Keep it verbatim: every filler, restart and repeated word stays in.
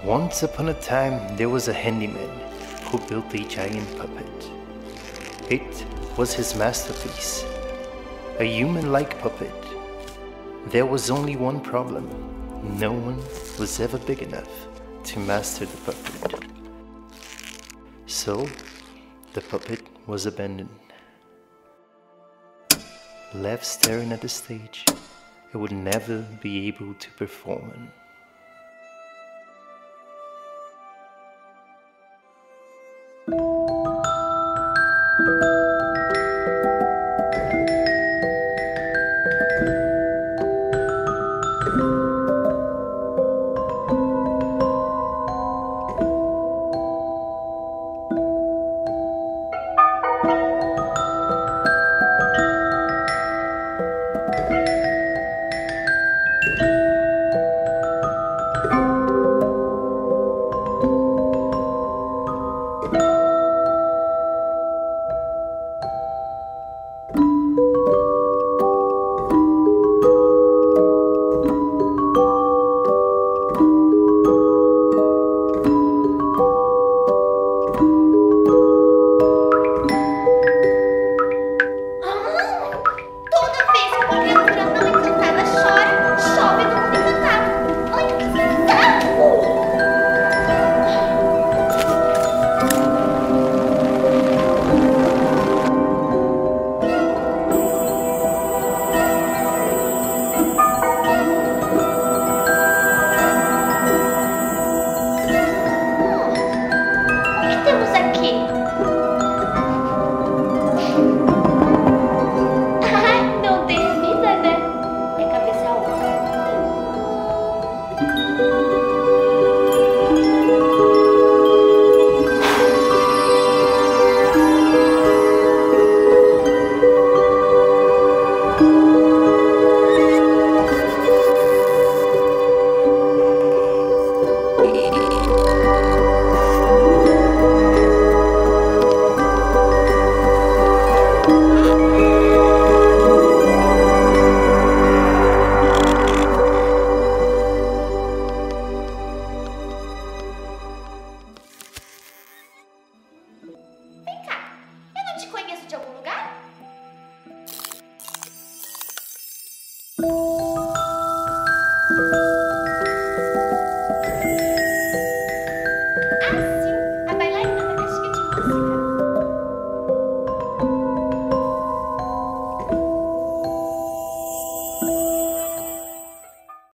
Once upon a time, there was a handyman who built a giant puppet. It was his masterpiece, a human-like puppet. There was only one problem. No one was ever big enough to master the puppet. So, the puppet was abandoned. Left staring at the stage, it would never be able to perform. Thank you.